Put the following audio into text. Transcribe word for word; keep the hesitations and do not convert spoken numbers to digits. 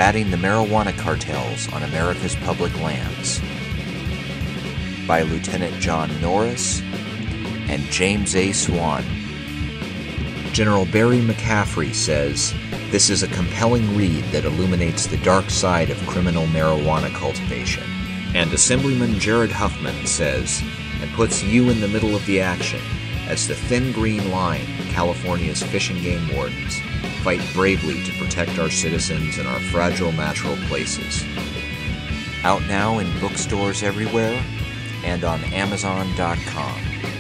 Combating the Marijuana Cartels on America's Public Lands by Lieutenant John Norris and James A. Swan. General Barry McCaffrey says, "This is a compelling read that illuminates the dark side of criminal marijuana cultivation." And Assemblyman Jared Huffman says, and puts you in the middle of the action as the thin green line California's fish and game wardens fight bravely to protect our citizens and our fragile natural places. Out now in bookstores everywhere and on Amazon dot com.